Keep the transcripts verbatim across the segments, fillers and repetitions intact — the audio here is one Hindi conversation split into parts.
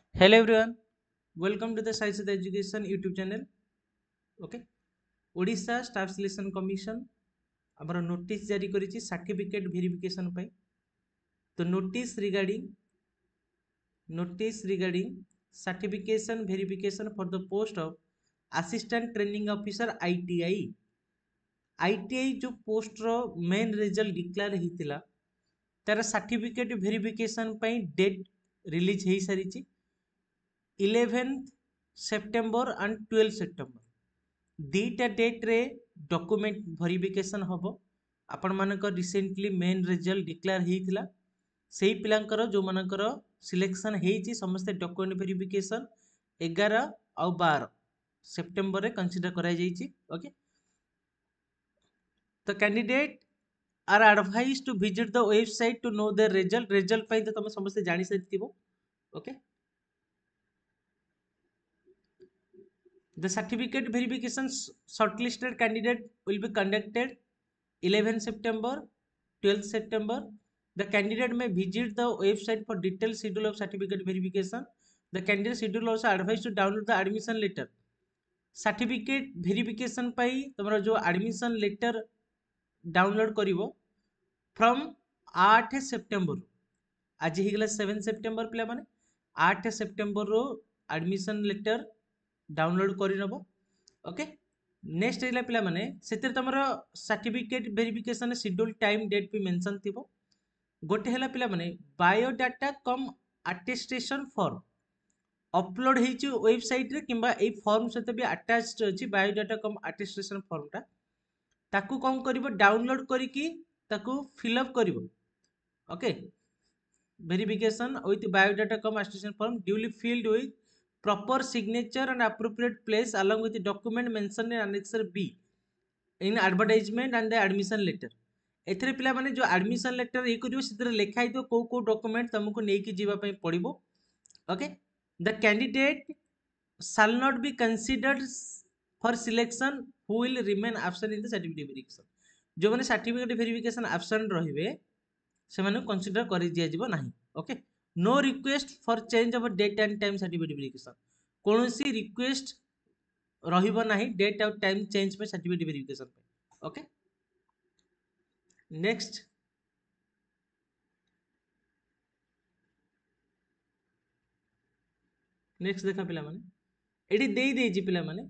Hello everyone, welcome to the Science of Education YouTube channel. Okay, Odisha Staff Selection Commission ଆମର notice ଜାରି କରିଛି certificate verification ପାଇଁ। ତ notice regarding notice regarding certification verification for the post of Assistant Training Officer I T I I T I जो पोस्ट रो मेन रिजल्ट डिक्लेयर ହେଇଥିଲା तार सर्टिफिकेट वेरिफिकेशन ପାଇଁ डेट रिलीज हो सारी eleven September and twelve September दीटा डेट रे डॉक्यूमेंट वेरिफिकेशन हम आपण मानकर रिसेंटली मेन रिजल्ट डिक्लेयर होइथिला सेही पिलांकर जो मानकर सिलेक्शन हेची समस्त डॉक्यूमेंट वेरिफिकेशन ग्यारह आउ बारह सेप्टेम्बर रे कंसीडर करा जाईची। ओके, तो candidate are advised to visit the website to know the result result पाई तो तुम समस्त जानि सारिथिबो। Okay, the certificate verification shortlisted candidate will be conducted eleven September twelve September. The candidate may visit the website for detailed schedule of certificate verification. The candidate schedule also advised to download the admission letter. Certificate verification पाई तुम्हारा जो admission letter download करिवो from आठ सेप्टेम्बर आज ही गला सेवन सेप्टेम्बर पिला माने आठ सेप्टेम्बर रो admission letter डाउनलोड करनब। ओके, नेक्स्ट है पिला माने सेतिर तमर certificate verification schedule time date भी मेंशन थिबो। गोटे हैला पिला माने biodata cum attestation form upload हेची वेबसाइट रे किंबा ए फॉर्म सहित भी अटैच्ड अछि बायोडाटा कम अटेस्टेशन फॉर्म टा ताकू कोन करबो डाउनलोड करिकी ताकू फिल अप करबो। Okay, verification with biodata cum attestation form duly filled with proper signature and appropriate place along with the document mentioned in annexure B in advertisement and the admission letter। एथरे पिला माने जो admission letter ये करियो सितरे लेखा हितो को को डॉक्यूमेंट तुमको नेकी जीवा पई पड़िबो। Okay, the candidate shall not be considered for selection who will remain absent in the certificate verification। जो माने सर्टिफिकेट वेरिफिकेशन absent रहिबे से माने कंसीडर करि दिया जिवो नाही। Okay, no request for change of date and time certificate verification कौन सी रिक्वेस्ट रहिबो नाही डेट और टाइम चेंज पे सर्टिफिकेट वेरिफिकेशन पे। ओके, नेक्स्ट नेक्स्ट देखा पिला माने एठी देई देई पिला माने।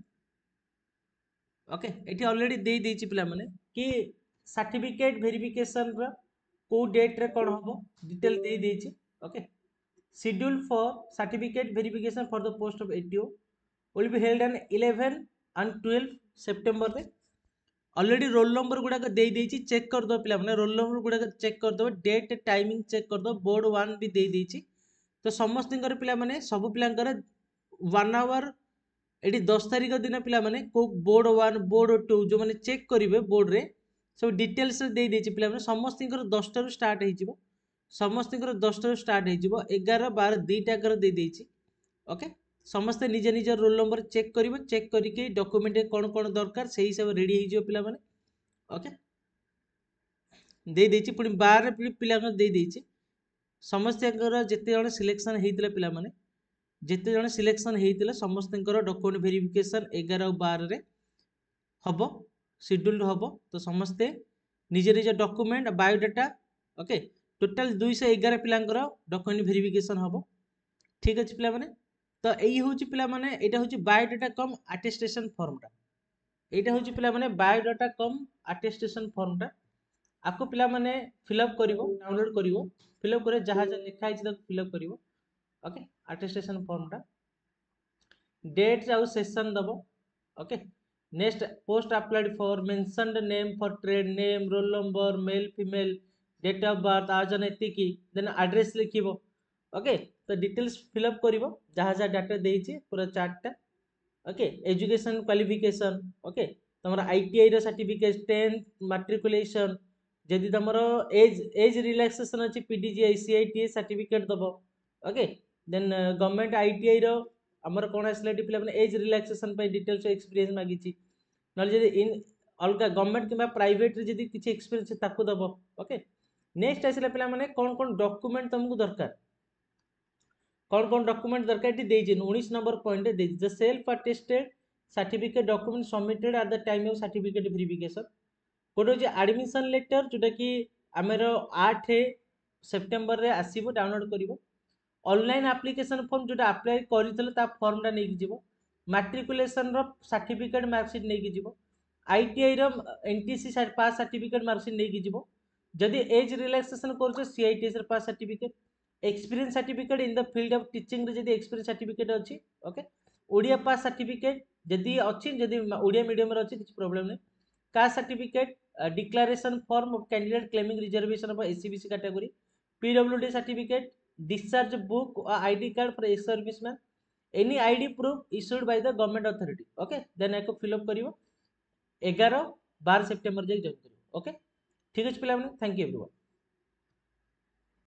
ओके, एठी ऑलरेडी देई देई पिला माने कि सर्टिफिकेट वेरिफिकेशन रो को डेट रे कोन होबो डिटेल देई देई। Okay, schedule for certificate verification for the post of A T O will be held on eleven and twelve September रे। ऑलरेडी रोल नंबर गुडा दे देछि चेक कर दो पिला माने रोल नंबर गुडा चेक कर दो डेट टाइमिंग चेक कर दो बोर्ड वन भी दे देछि। तो समस्त पिला माने सब पिलांकर वन आवर एटी दस तारिख दिन पिला माने को बोर्ड वन बोर्ड टू जो माने चेक करिवे बोर्ड रे सब डिटेल्स दे देछि पिला माने समस्त दस टारू स्टार्ट हो जिवो समस्त दस टारू स्टार्ट हो जिवो ग्यारह बारह दुईटा कर दे देछि। ओके, समस्त निज निज रोल नंबर चेक करिवो चेक करिके डॉक्यूमेंट कोन कोन दरकार से हिसाब रेडी हो जिवो पिला माने। ओके, दे देछि पुनी बारह पिला दे देछि समस्त जेते जण सिलेक्शन हेतिले पिला माने जेते जण सिलेक्शन हेतिले समस्त डॉक्यूमेंट वेरिफिकेशन ग्यारह और बारह रे हबो शेड्यूल हबो। तो समस्ते निज निज डॉक्यूमेंट बायोडाटा ओके टोटल दो सौ ग्यारह पिलांकर डॉक्यूमेंट वेरिफिकेशन हबो। ठीक अछि पिला माने, तो एई होची पिला माने एटा होची बायोडाटा कम अटेस्टेशन फॉर्म टा एटा होची पिला माने बायोडाटा कम अटेस्टेशन फॉर्म टा आपको पिला माने फिलअप करिवो डाउनलोड करिवो फिलअप करे जहा जहा लिखा है तक फिलअप करिवो। ओके, अटेस्टेशन फॉर्म टा डेट आउ सेशन दबो। Okay, next post applied for mentioned name for trade name roll number male female date of birth आज एतिकी देन एड्रेस लिखिबो। ओके, तो डिटेल्स फिलअप करिवो जहा जहा डाटा देइछि पूरा चार्ट टा। ओके, एजुकेशन क्वालिफिकेशन ओके तमरा आईटीआई रो सर्टिफिकेट टेंथ मैट्रिकुलेशन जदि तमरो एज एज रिलैक्सेशन अछि पीडीजीआई सीआईटी सर्टिफिकेट दबो। ओके, देन गवर्नमेंट आईटीआई रो हमर कोन आसले पिला माने एज रिलैक्सेशन पे डिटेल्स एक्सपीरियंस मागिछि नल जदि इन अलगा गवर्नमेंट किबा प्राइवेट रे जदि किछि एक्सपीरियंस ताकू दबो। ओके, नेक्स्ट आसले पिला माने कोन कोन डॉक्यूमेंट तुमको दरकार कौन कौन डॉक्यूमेंट दरकार ये उन्नीस नंबर point the self attested certificate document submitted at the time of certificate verification गोटे हूँ एडमिशन लेटर जोटा कि आमर आठ सेप्टेम्बर रे आसीबो डाउनलोड करिवो ऑनलाइन एप्लिकेशन फॉर्म जोटा अप्लाई करथिले फॉर्मटा नहीं जीव मैट्रिकुलेशन सर्टिफिकेट मार्कशीट नहीं जीव आईटीआई रो एनटीसी पास सर्टिफिकेट मार्कशीट नहीं जीव जदि एज रिलैक्सेशन कर CITS pass certificate experience certificate in the field of teaching रे जदि एक्सपीरियंस सर्टिफिकेट अच्छी ओके ओडिया पास सर्टिफिकेट जदि अच्छी जदि ओडिया मीडियम रे अच्छी किसी प्रॉब्लम नहीं caste certificate declaration form of candidate claiming reservation of SCBC category PWD certificate discharge book ID card for ex serviceman any ID proof issued by the government authority okay then एको फिलअप करिवो ग्यारह बारह सेप्टेम्बर जाए जॉइन करिवो ओके ठीक अछि पिला माने थैंक यू एवरीवन।